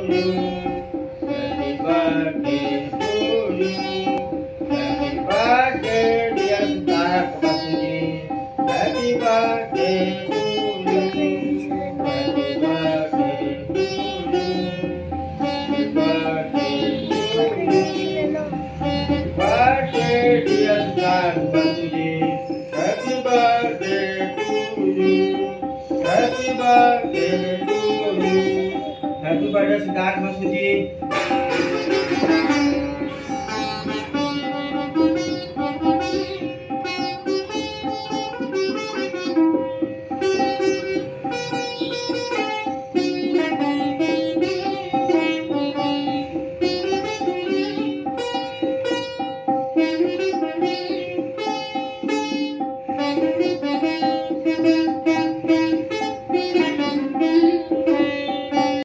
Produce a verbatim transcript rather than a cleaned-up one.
you. Happy birthday to you. Happy birthday, dear Sidharth Vasu. Happy birthday to you. Happy birthday to you. Happy birthday to you. Happy birthday, dear Sidharth Vasu. Happy birthday to you. Happy birthday to you. Happy birthday, Sidharth Vasu.